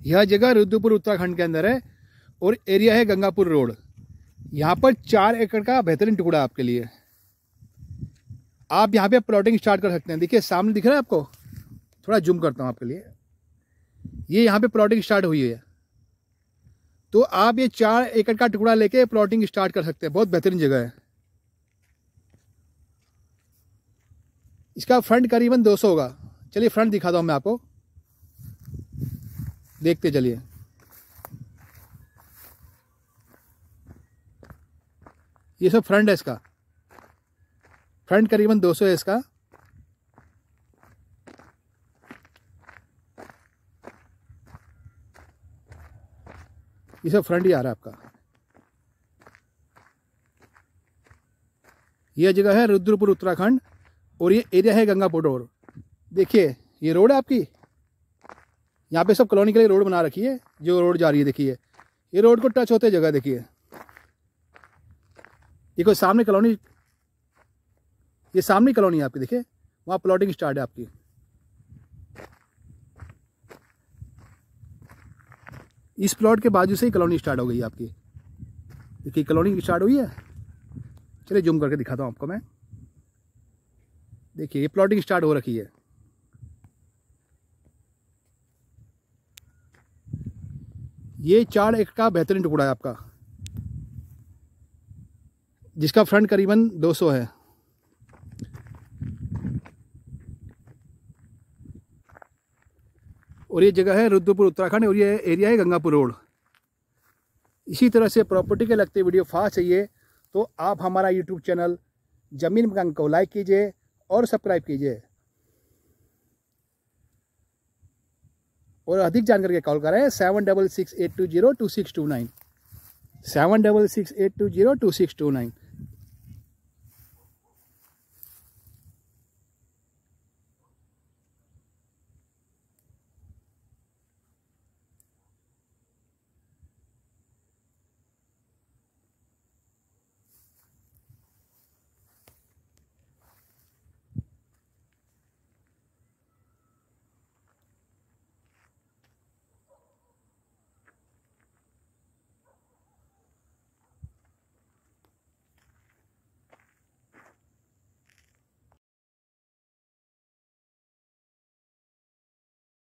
यह जगह रुद्रपुर उत्तराखंड के अंदर है और एरिया है गंगापुर रोड। यहाँ पर 4 एकड़ का बेहतरीन टुकड़ा आपके लिए। आप यहाँ पे प्लॉटिंग स्टार्ट कर सकते हैं। देखिए सामने दिख रहा है आपको, थोड़ा जूम करता हूँ आपके लिए। ये यहाँ पे प्लॉटिंग स्टार्ट हुई है, तो आप ये 4 एकड़ का टुकड़ा लेके प्लॉटिंग स्टार्ट कर सकते हैं। बहुत बेहतरीन जगह है। इसका फ्रंट करीबन 200 होगा। चलिए फ्रंट दिखा दूँ मैं आपको, देखते चलिए। ये सब फ्रंट है इसका, फ्रंट करीबन 200 है इसका। ये सब फ्रंट ही आ रहा है आपका। यह जगह है रुद्रपुर उत्तराखंड और ये एरिया है गंगापुर रोड। देखिए ये रोड है आपकी, यहाँ पे सब कॉलोनी के लिए रोड बना रखी है। जो रोड जा रही है देखिए, ये रोड को टच होते जगह देखिए। ये कोई सामने कॉलोनी, ये सामने कॉलोनी है आपकी, देखिए वहाँ प्लॉटिंग स्टार्ट है आपकी। इस प्लॉट के बाजू से ही कॉलोनी स्टार्ट हो गई है आपकी। देखिए कॉलोनी स्टार्ट हुई है। चलिए जूम करके दिखाता हूँ आपको मैं। देखिए ये प्लॉटिंग स्टार्ट हो रखी है। ये 4 एकड़ का बेहतरीन टुकड़ा है आपका, जिसका फ्रंट करीबन 200 है। और ये जगह है रुद्रपुर उत्तराखंड और ये एरिया है गंगापुर रोड। इसी तरह से प्रॉपर्टी के लगते वीडियो फास्ट चाहिए तो आप हमारा यूट्यूब चैनल जमीन मकान को लाइक कीजिए और सब्सक्राइब कीजिए। और अधिक जानकारी के कॉल करें 7668202629 7668202629।